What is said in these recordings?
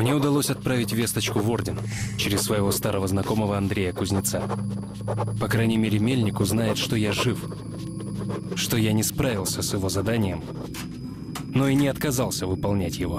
Мне удалось отправить весточку в Орден через своего старого знакомого Андрея Кузнеца. По крайней мере, Мельник узнает, что я жив, что я не справился с его заданием, но и не отказался выполнять его.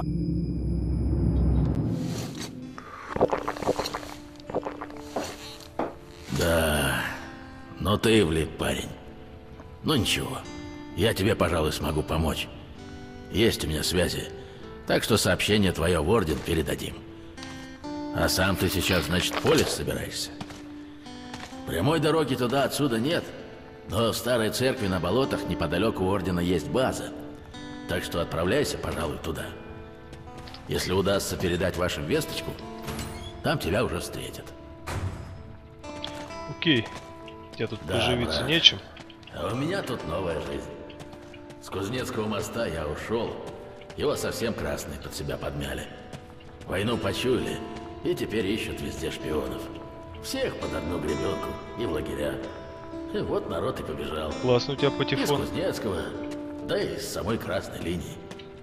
Да, но ты влип, парень. Ну ничего, я тебе, пожалуй, смогу помочь. Есть у меня связи, так что сообщение твое в Орден передадим. А сам ты сейчас, значит, в поле собираешься? Прямой дороги туда отсюда нет, но в старой церкви на болотах неподалеку Ордена есть база. Так что отправляйся, пожалуй, туда. Если удастся передать вашу весточку, там тебя уже встретят. Окей. Тебе тут поживиться брат. нечем. А у меня тут новая жизнь. С Кузнецкого моста я ушел. Его совсем красные под себя подмяли. Войну почуяли, и теперь ищут везде шпионов. Всех под одну гребенку и в лагеря. И вот народ и побежал. Классно у тебя Из патефон. Кузнецкого, да и с самой красной линии.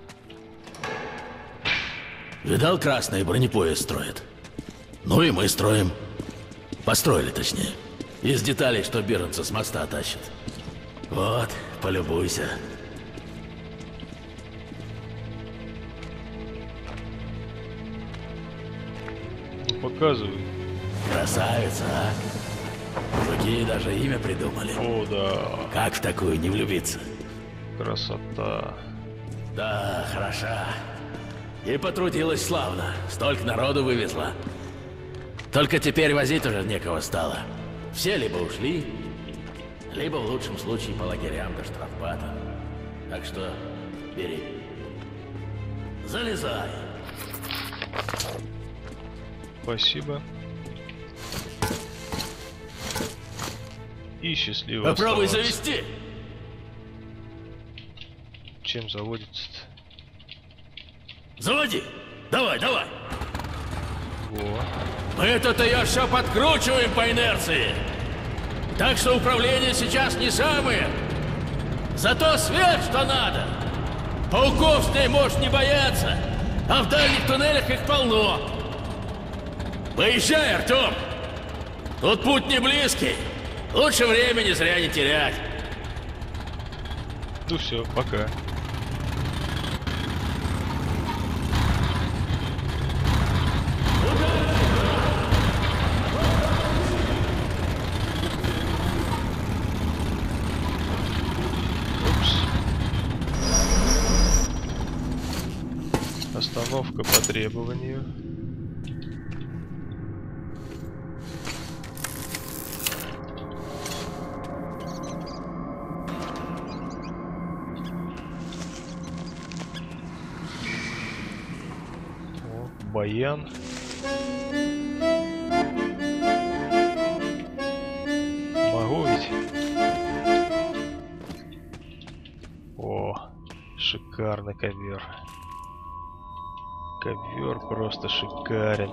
Видал, красные бронепоезд строят? Ну и мы строим. Построили, точнее. Из деталей, что беженцы с моста тащат. Вот, полюбуйся. Ну, показывай. Красавица, а? Мужики даже имя придумали. О, да. Как в такую не влюбиться? Красота. Да, хороша. И потрудилась славно. Столько народу вывезла. Только теперь возить уже некого стало. Все либо ушли, либо в лучшем случае по лагерям до штрафбата. Так что бери. Залезай. Спасибо. И счастливо Попробуй оставаться. завести. Чем заводится-то? Заводи. Давай, давай. Во. Мы тут ее все подкручиваем по инерции. Так что управление сейчас не самое. Зато свет, что надо. Пауков с ней можешь не бояться. А в дальних туннелях их полно. Поезжай, Артем. Тут путь не близкий. Лучше времени зря не терять. Ну все, пока. Упс. Остановка по требованию. Баян. Могу ведь? О, шикарный ковер. Ковер просто шикарен.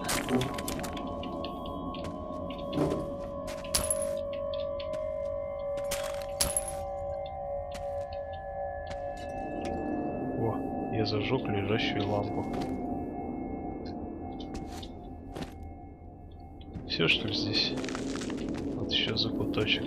О, я зажег лежащую лампу. Все, что ли, здесь? Вот еще закуточек.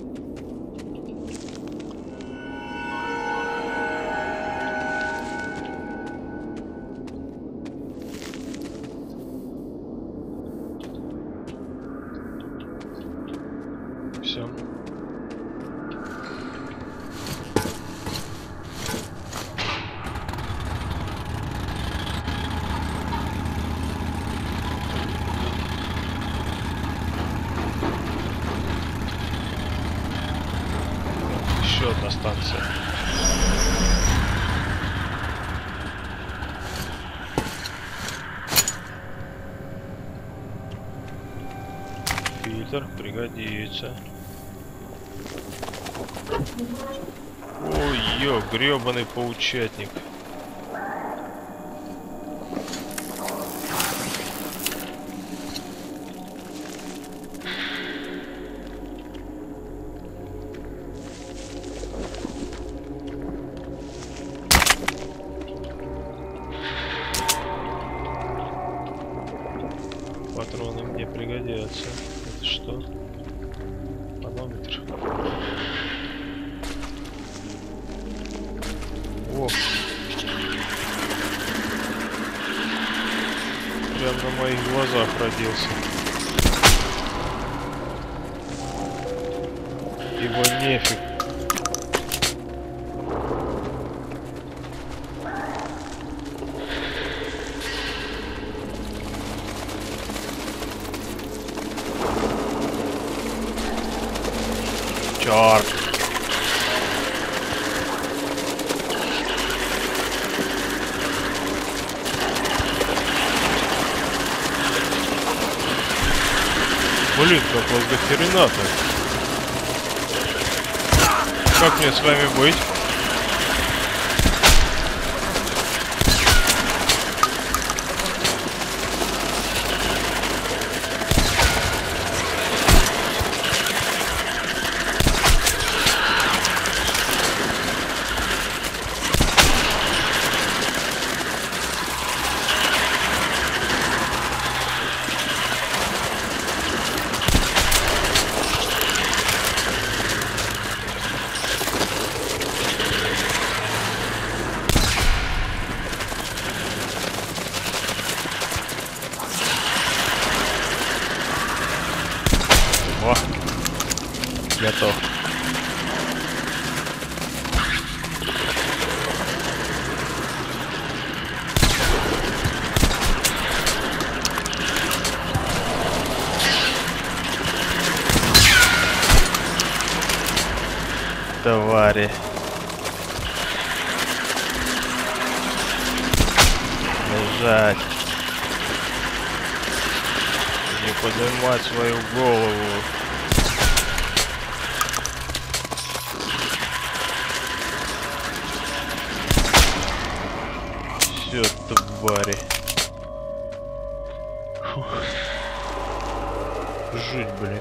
Все. Еще одна станция. Фильтр пригодится. Ой, ё, грёбаный паучатник. пригодятся. Это что? Манометр. О! Прям на моих глазах родился. Его нефиг. Чёрт. Блин, как вас до хрена-то? Как мне с вами быть? О, готов. Твари. Лежать. Не поднимать свою голову. Все, твари. Фух. Жуть, блин.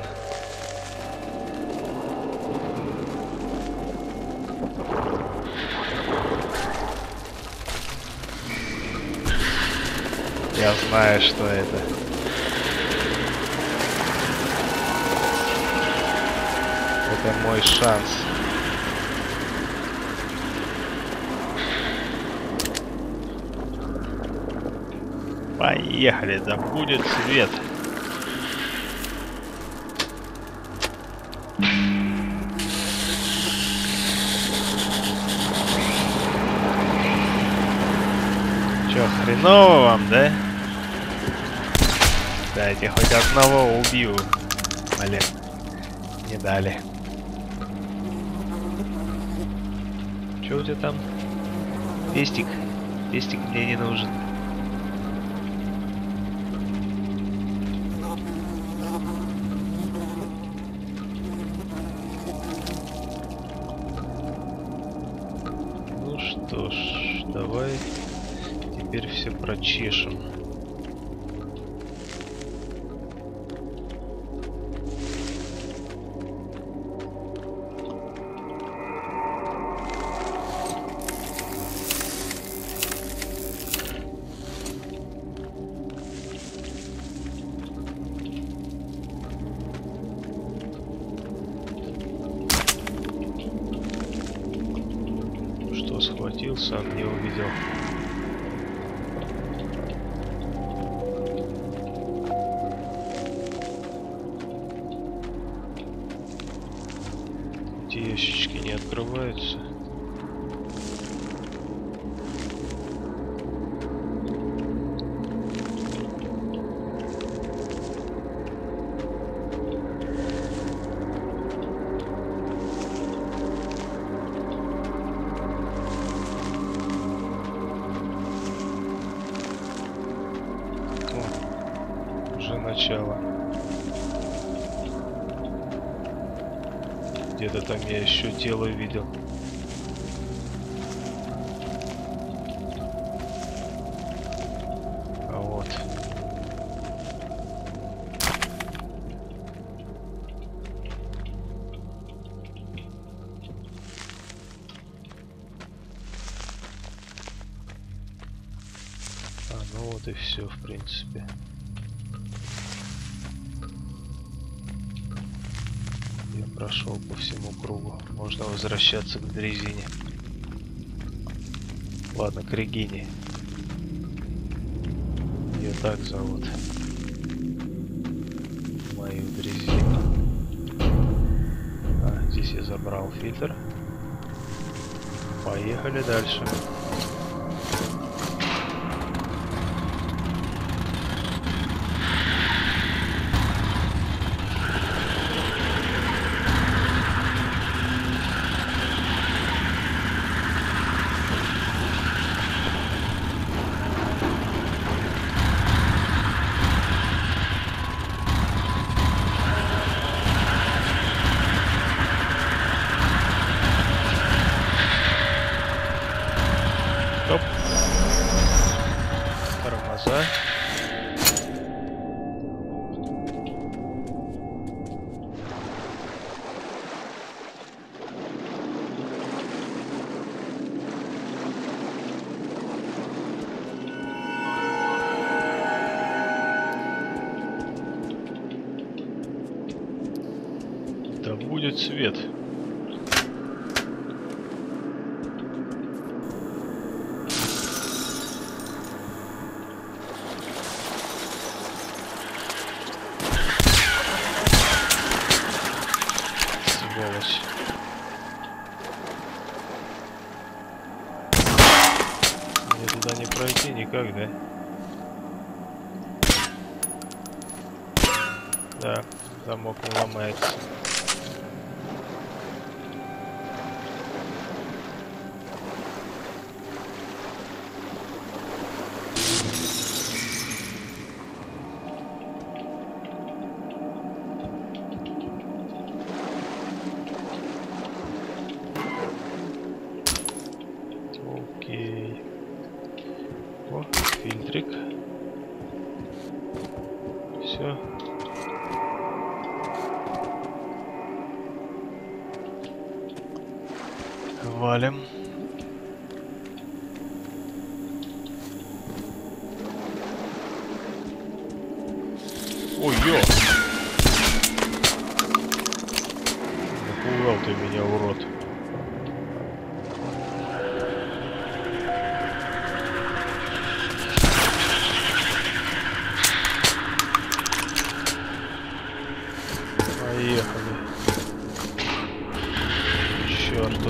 Я знаю, что это. Это мой шанс. Поехали, да будет свет. Чё, хреново вам, да? Дайте хоть одного убью. Блин, не дали. Чё у тебя там? Пестик. Пестик мне не нужен. Ну что ж, давай теперь все прочешем. Что схватился, а не увидел. Эти ящички не открываются. Уже начало. Где-то там я еще тело видел. А вот. А, ну вот и все, в принципе. прошел по всему кругу. Можно возвращаться к дрезине. Ладно, к Регине. Ее так зовут. Мою дрезину. А, здесь я забрал фильтр. Поехали дальше. Стоп. Тормоза. Да будет свет. Сволочь. Мне туда не пройти никак, да? Да, замок не ломается. Окей. О, фильтрик. Все. Валим. Ой, ё! Напугал ты меня, урод. Поехали. К черту.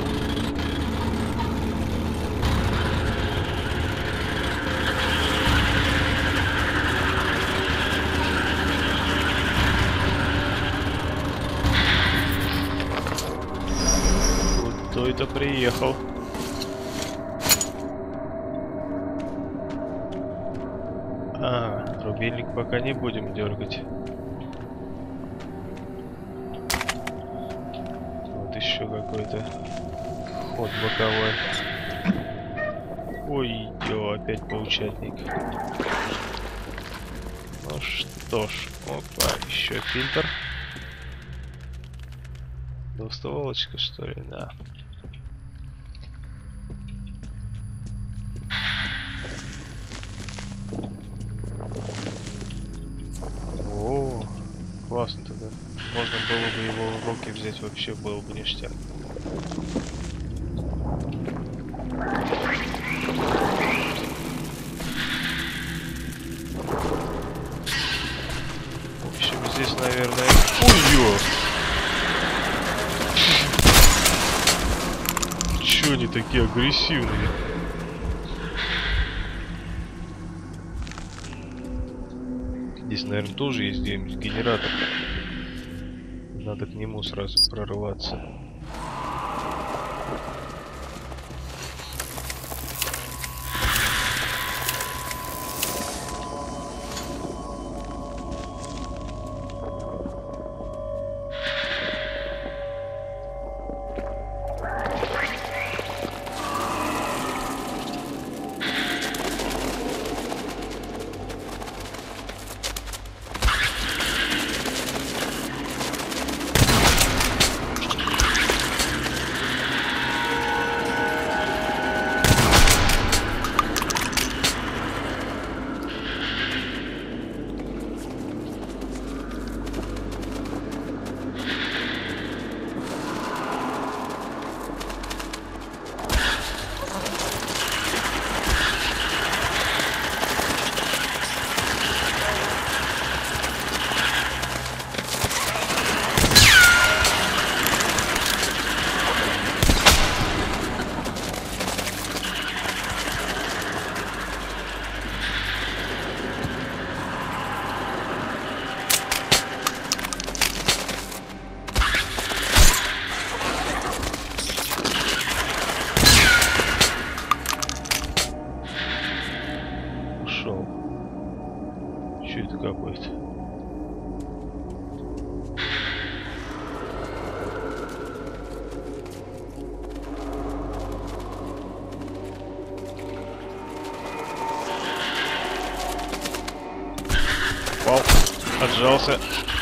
Кто это приехал? А, рубильник пока не будем дергать. Вот еще какой-то ход боковой. Ой, ё, опять паучатник. Ну что ж, опа, еще фильтр. Двустволочка, что ли, да. О, классно тогда. Можно было бы его в руки взять, вообще было бы ништяк. В общем, здесь, наверное... Ой-ё! Чё они такие агрессивные? Здесь, наверное, тоже есть где-нибудь генератор. Надо к нему сразу прорываться. капает, капает. Вау, отжался.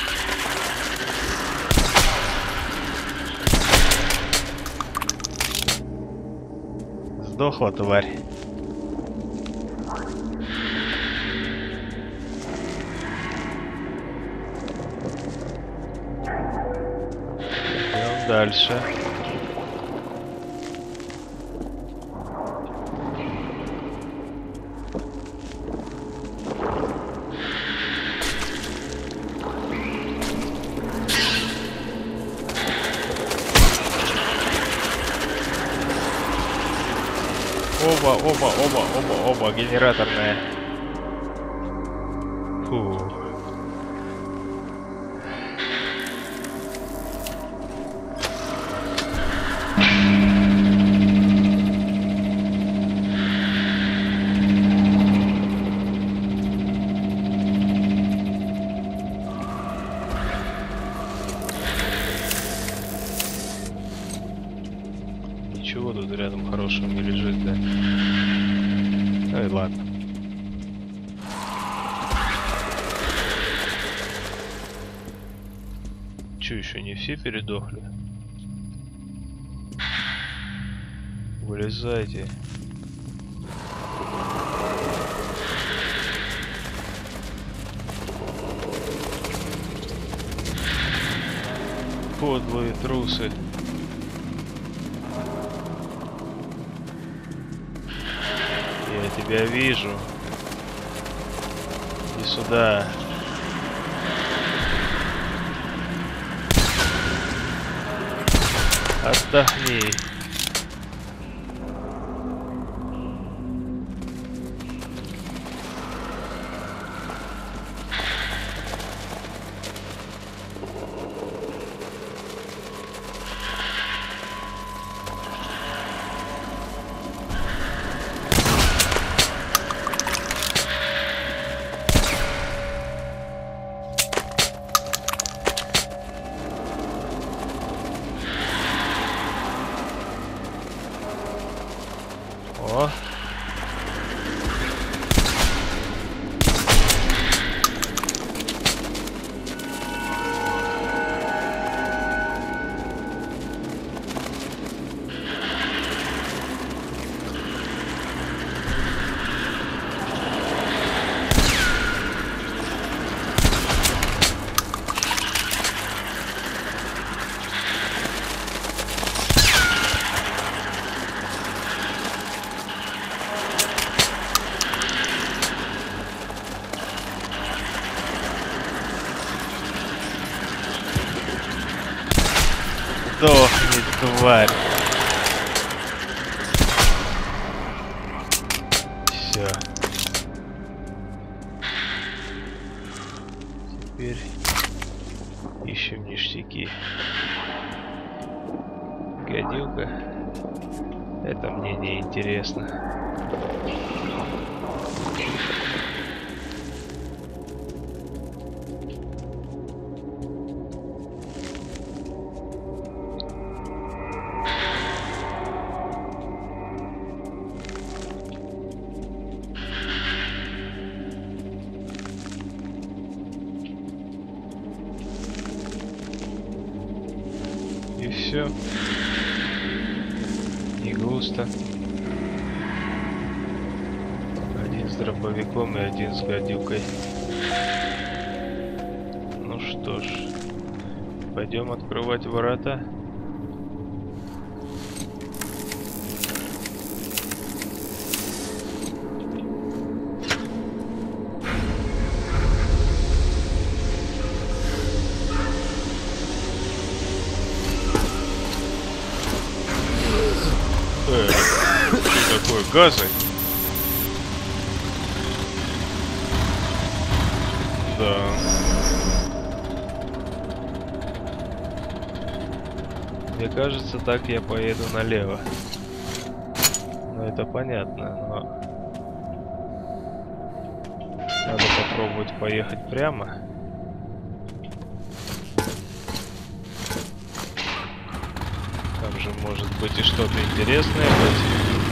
Сдохла, тварь. Идем дальше. Оба, генераторная. Фу. Ничего тут рядом хорошего не лежит, да? Ай, ладно. Чё, еще не все передохли? Вылезайте. Подлые трусы. Я тебя вижу. Иди сюда. Отдохни. О. Сдохни, тварь. Все. Теперь ищем ништяки. Гадюка. Это мне не интересно. И все. Не густо. Один с дробовиком и один с гадюкой. Ну что ж, пойдем открывать ворота. Что такое, газы? Да. Мне кажется, так я поеду налево. Ну это понятно, но... Надо попробовать поехать прямо. Там же может быть и что-то интересное быть.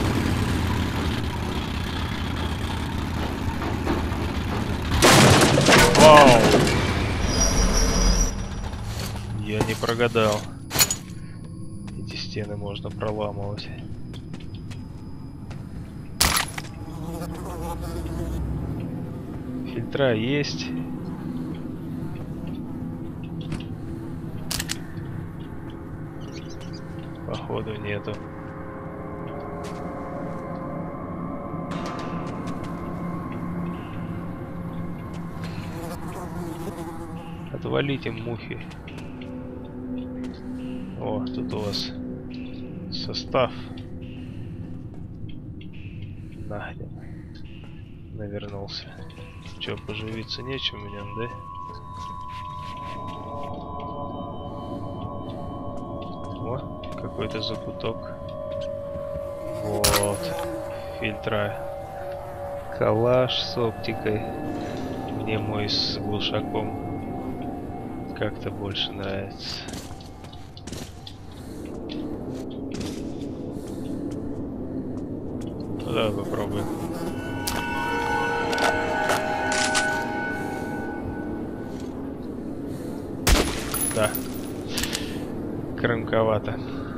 Вау! Я не прогадал. Эти стены можно проламывать. Фильтра есть. Походу нету. Отвалите, мухи. О, тут у вас состав. Нахрен. Навернулся. Че, поживиться нечем в нем, да? О, какой-то закуток. Вот. Фильтра. Калаш с оптикой. Мне мой с глушаком как-то больше нравится. Ну, давай попробуем. Да. Кромковато.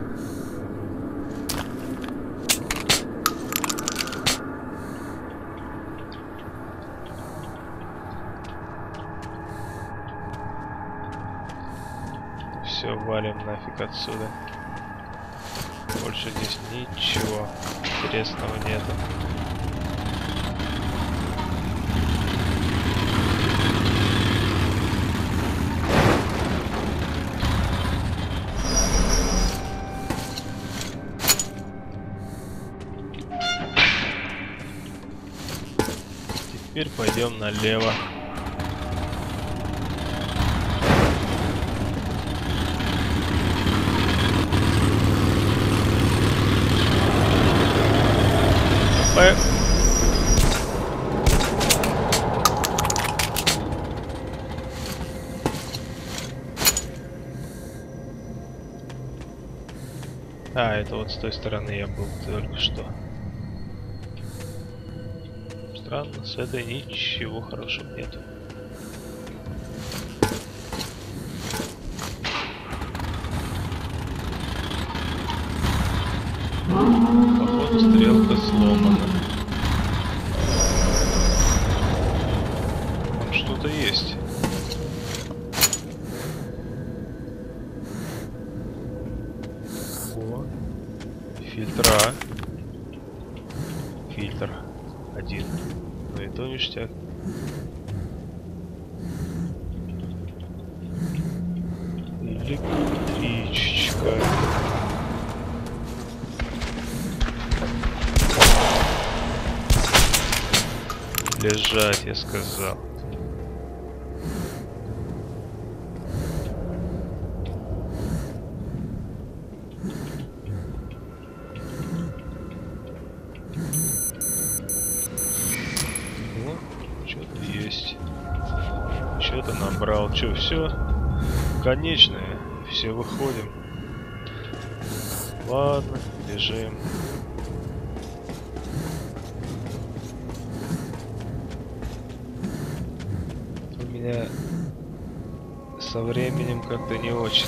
Все, валим нафиг отсюда. Больше здесь ничего интересного нету. Теперь пойдем налево. А, это вот с той стороны я был только что. Странно, с этой ничего хорошего нет. Походу стрелка сломана. Там что-то есть. О, фильтра. Фильтр один. Ну и то ништяк. Электричка. Лежать, я сказал. Ну, что-то есть. Что-то набрал. Что, все? Конечное. Все, выходим. Ладно, бежим. Меня со временем как-то не очень.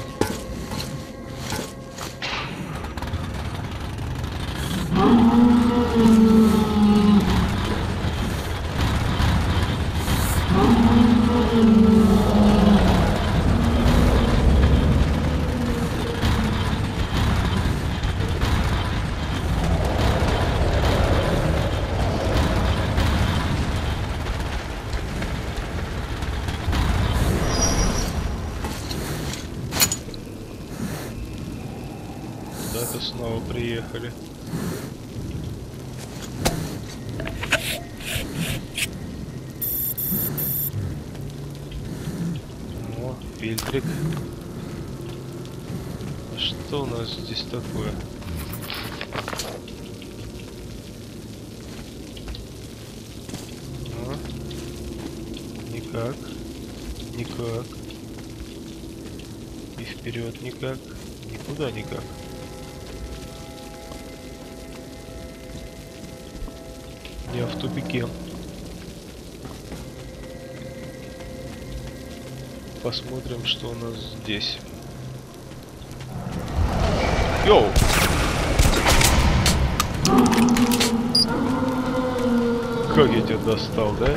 Куда-то снова приехали. О, фильтрик. А что у нас здесь такое? О. Никак. Никак. И вперед никак. Никуда никак. Я в тупике. Посмотрим, что у нас здесь. Йоу! Как я тебя достал, да?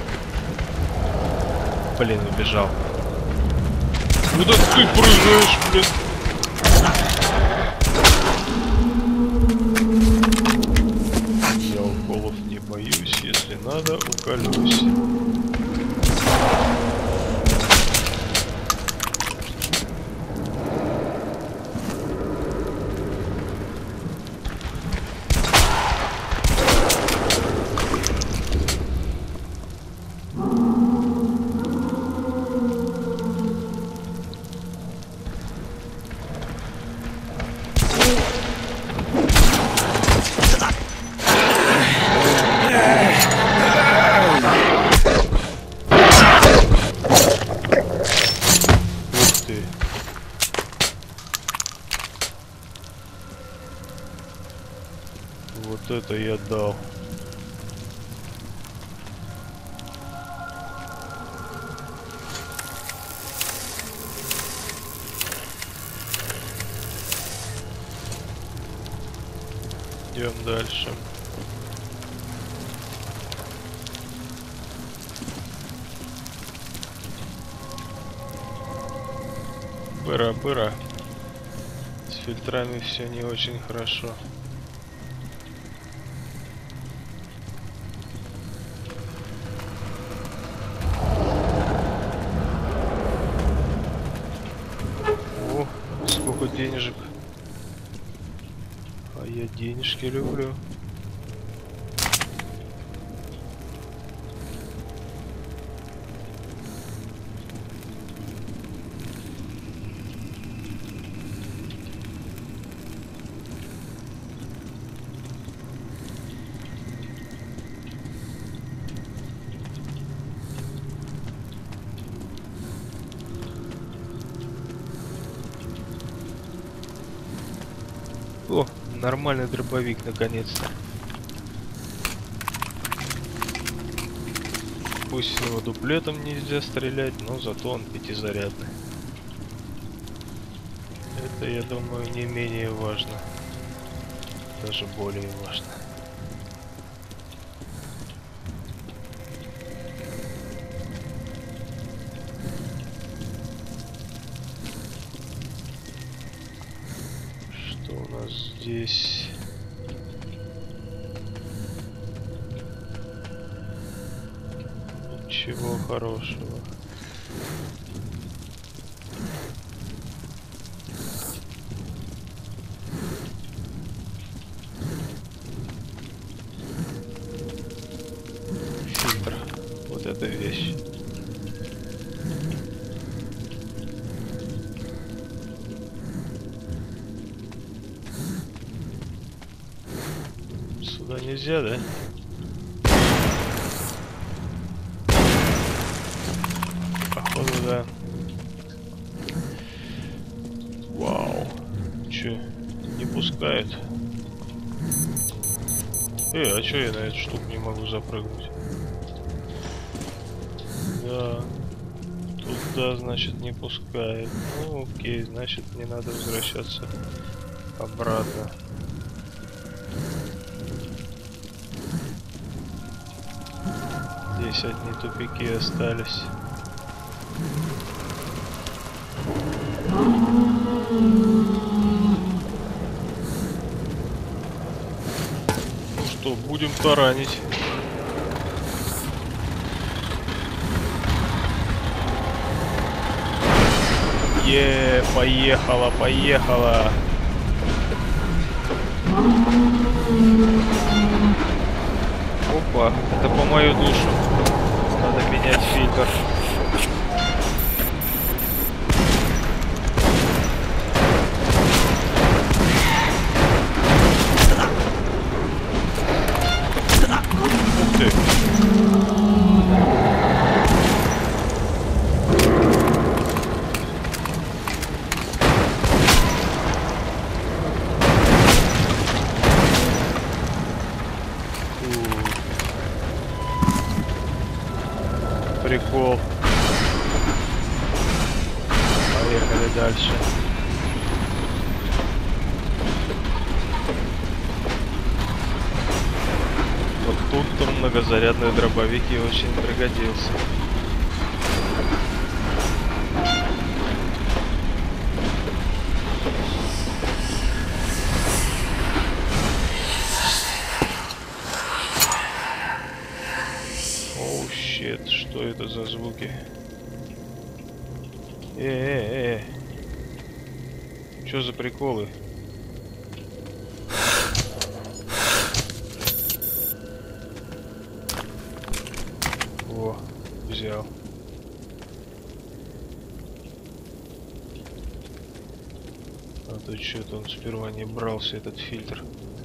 Блин, убежал. Куда ты прыгаешь, блин? Я уколов не боюсь, если надо, уколюсь. Вот это я дал. Идем дальше. Быра. С фильтрами все не очень хорошо. О, сколько денежек. А я денежки люблю. О, нормальный дробовик наконец-то. Пусть с него дуплетом нельзя стрелять, но зато он пятизарядный. Это, я думаю, не менее важно. Даже более важно. Что у нас здесь? Ничего хорошего. Фильтр. Вот эта вещь. Сюда нельзя, да? Походу, да. Вау. Чё, не пускает? А чё я на эту штуку не могу запрыгнуть? Да. Туда, значит, не пускает. Ну, окей, значит, мне надо возвращаться обратно. Здесь одни тупики остались. Ну что, будем таранить. Поехала, поехала. Опа, это по мою душу. Надо менять фильтр. Ух ты. прикол? Поехали дальше. Вот тут-то многозарядный дробовик и очень пригодился. Оу, щит, что это за звуки? Чё за приколы? О, взял. А то что-то он сперва не брался, этот фильтр.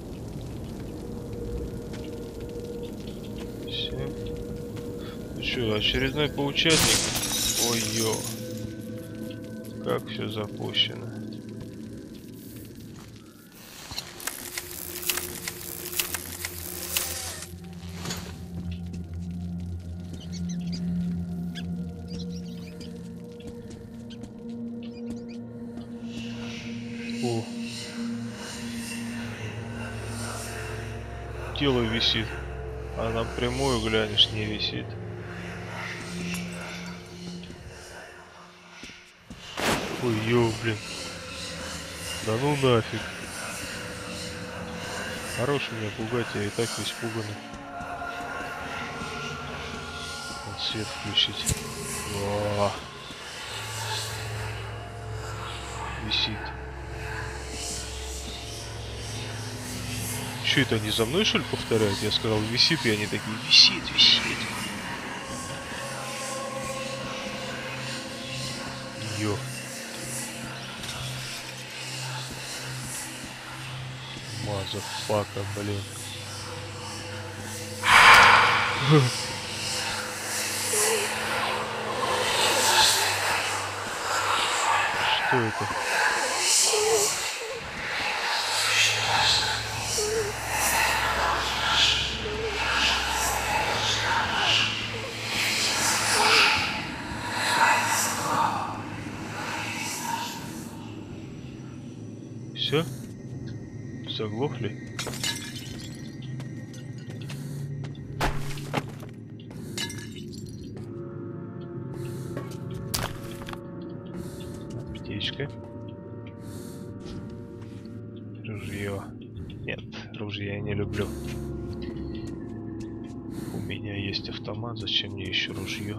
Все. Ну что, очередной поучастник? Ой-ё. Как все запущено. О. Тело висит, а напрямую глянешь, не висит. Ой, ё, блин. Да ну нафиг. Хорош меня пугать, я и так весь пуганый. Вот свет включить. О, висит. Че это, они за мной, что ли, повторяют? Я сказал, висит, и они такие, висит, висит. Ё. Мазафака, блин. Что это? Все? Заглохли? Аптечка. Ружье. Нет, ружья я не люблю. У меня есть автомат, зачем мне еще ружье?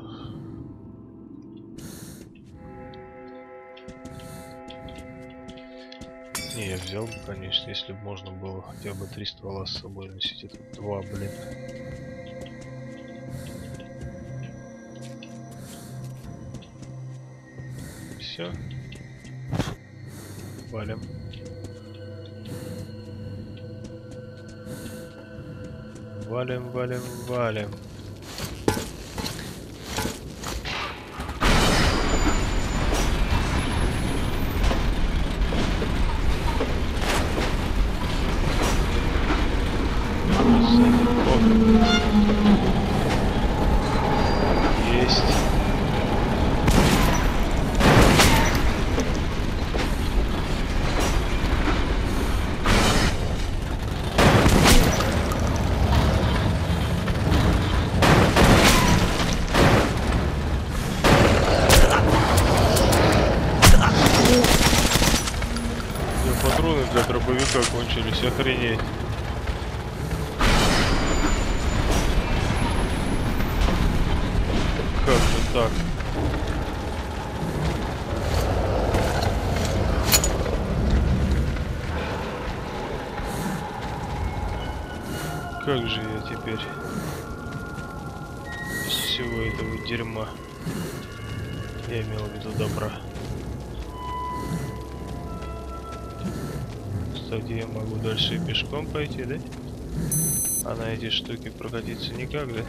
Не, я взял бы, конечно, если бы можно было хотя бы 3 ствола с собой носить. Это 2, блин. Все. Валим. Валим, валим, валим. Есть. Патроны для дробовика кончились, охренеть. Как же так? Как же я теперь из всего этого дерьма? Я имел в виду добра. Кстати, я могу дальше и пешком пойти, да? А на эти штуки прокатиться никак, да?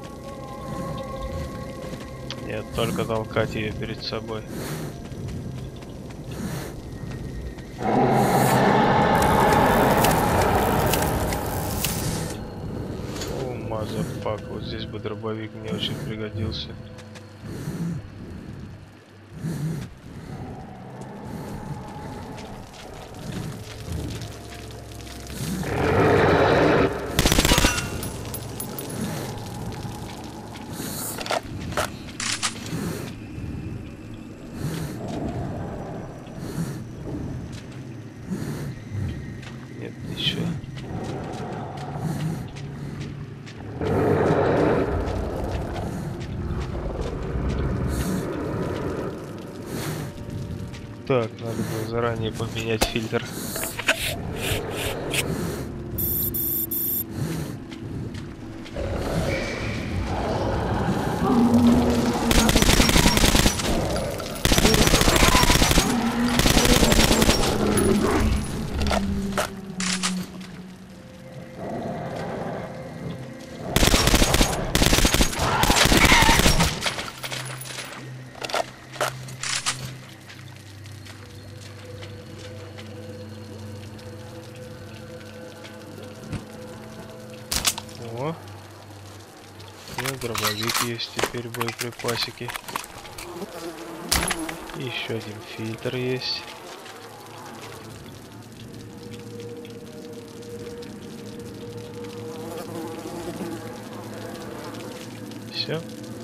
Нет, только толкать ее перед собой. О, мазафак, вот здесь бы дробовик мне очень пригодился. Так, надо было заранее поменять фильтр. О, и дробовик есть теперь, боеприпасики. И еще один фильтр есть. Все.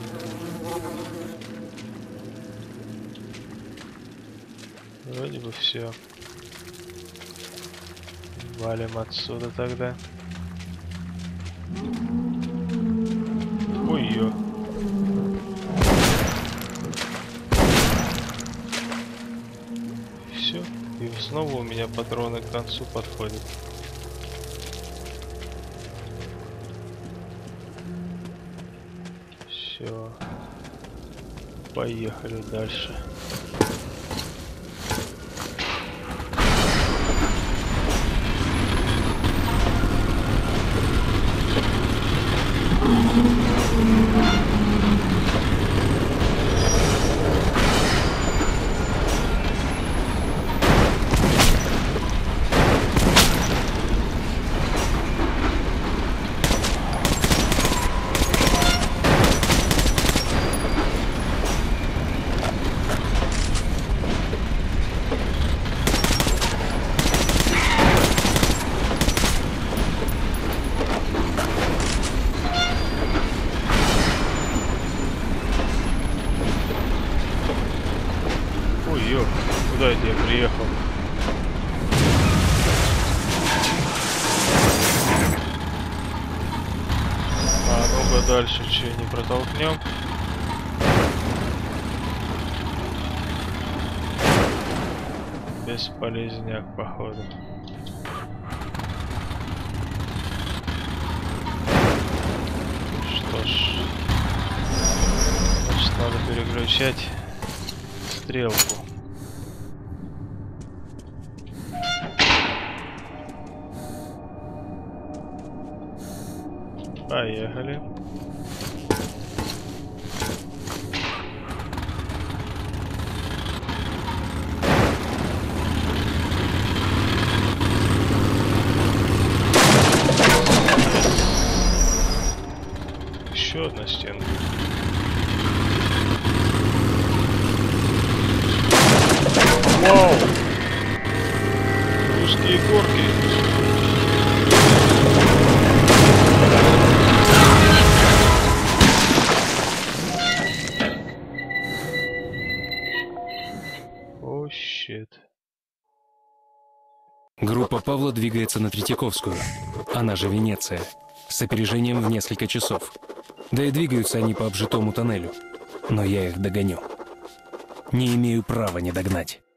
Вроде бы все. Валим отсюда тогда. Ой-ё. Все. И снова у меня патроны к концу подходят. Все. Поехали дальше. Ой-ё, куда это я приехал? А ну-ка дальше, че не протолкнем? Бесполезняк, походу. Что ж, значит, надо переключать стрелку. Поехали. Еще одна стенка. Вау! Узкие горки. О, щит. Группа Павла двигается на Третьяковскую, она же Венеция, с опережением в несколько часов. Да и двигаются они по обжитому тоннелю, но я их догоню. Не имею права не догнать.